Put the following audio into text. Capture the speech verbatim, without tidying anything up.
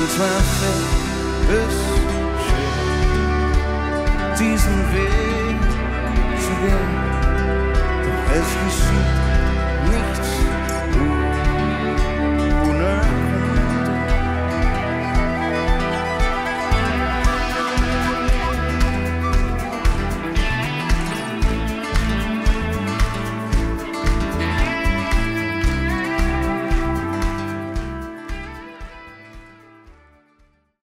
manchmal fällt es schwer, diesen Weg zu gehen. Doch es geschieht